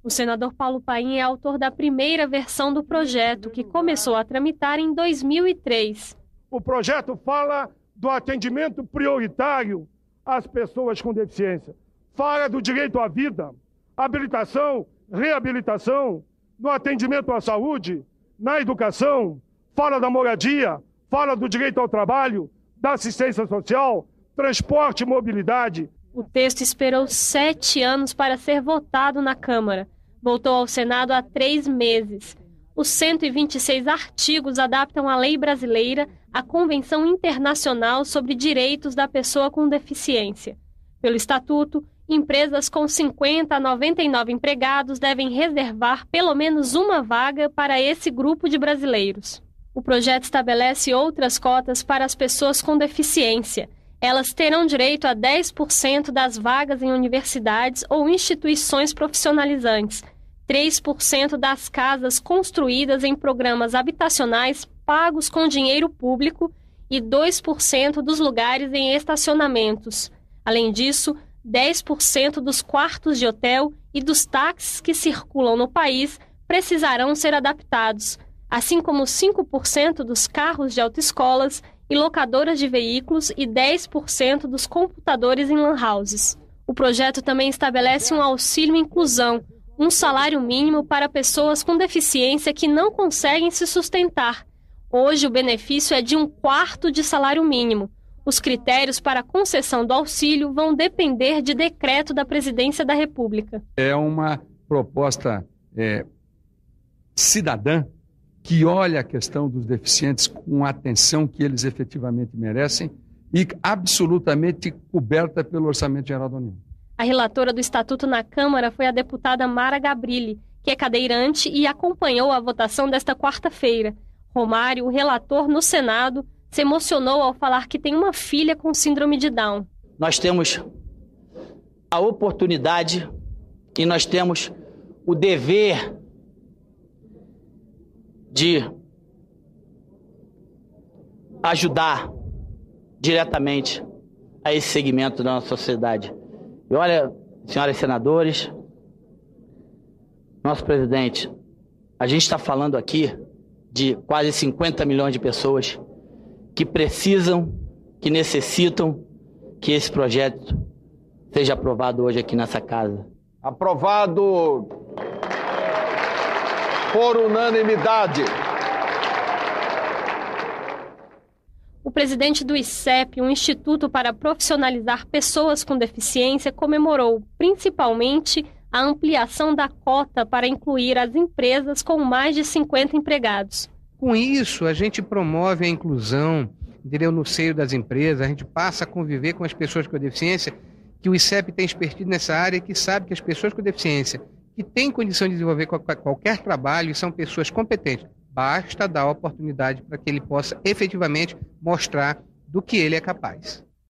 O senador Paulo Paim é autor da primeira versão do projeto, que começou a tramitar em 2003. O projeto fala do atendimento prioritário às pessoas com deficiência. Fala do direito à vida, habilitação, reabilitação, no atendimento à saúde, na educação, fala da moradia, fala do direito ao trabalho, da assistência social, transporte e mobilidade. O texto esperou 7 anos para ser votado na Câmara. Voltou ao Senado há 3 meses. Os 126 artigos adaptam a lei brasileira à Convenção Internacional sobre Direitos da Pessoa com Deficiência. Pelo Estatuto, empresas com 50 a 99 empregados devem reservar pelo menos uma vaga para esse grupo de brasileiros. O projeto estabelece outras cotas para as pessoas com deficiência. Elas terão direito a 10% das vagas em universidades ou instituições profissionalizantes, 3% das casas construídas em programas habitacionais pagos com dinheiro público e 2% dos lugares em estacionamentos. Além disso, 10% dos quartos de hotel e dos táxis que circulam no país precisarão ser adaptados, assim como 5% dos carros de autoescolas e locadoras de veículos e 10% dos computadores em lan houses. O projeto também estabelece um auxílio inclusão, um salário mínimo para pessoas com deficiência que não conseguem se sustentar. Hoje, o benefício é de 1/4 de salário mínimo. Os critérios para a concessão do auxílio vão depender de decreto da Presidência da República. É uma proposta cidadã que olha a questão dos deficientes com a atenção que eles efetivamente merecem e absolutamente coberta pelo Orçamento Geral da União. A relatora do Estatuto na Câmara foi a deputada Mara Gabrilli, que é cadeirante e acompanhou a votação desta quarta-feira. Romário, o relator no Senado, se emocionou ao falar que tem uma filha com síndrome de Down. Nós temos a oportunidade e nós temos o dever de ajudar diretamente a esse segmento da nossa sociedade. E olha, senhoras e senadores, nosso presidente, a gente está falando aqui de quase 50 milhões de pessoas que precisam, que necessitam que esse projeto seja aprovado hoje aqui nessa casa. Aprovado por unanimidade. O presidente do ICEP, um instituto para profissionalizar pessoas com deficiência, comemorou principalmente a ampliação da cota para incluir as empresas com mais de 50 empregados. Com isso, a gente promove a inclusão, entendeu, no seio das empresas, a gente passa a conviver com as pessoas com deficiência, que o ICEP tem expertise nessa área, que sabe que as pessoas com deficiência, que têm condição de desenvolver qualquer trabalho e são pessoas competentes, basta dar a oportunidade para que ele possa efetivamente mostrar do que ele é capaz.